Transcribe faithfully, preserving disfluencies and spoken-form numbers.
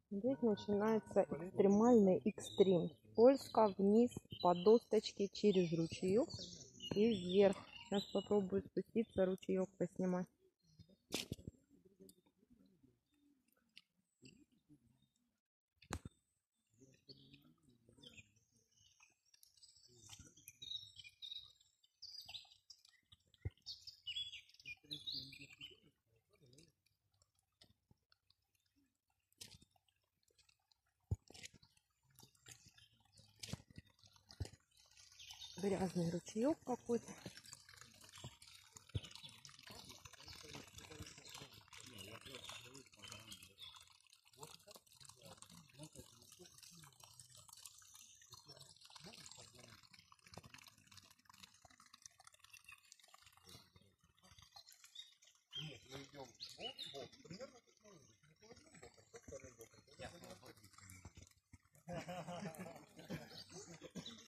Здесь начинается экстремальный экстрим. Польска вниз по досточке через ручеек и вверх. Сейчас попробую спуститься, ручеек поснимать. Грязный ручеек какой-то. Нет, мы идем бок, бок, примерно как мы идем. Не половину боком, а вторым боком.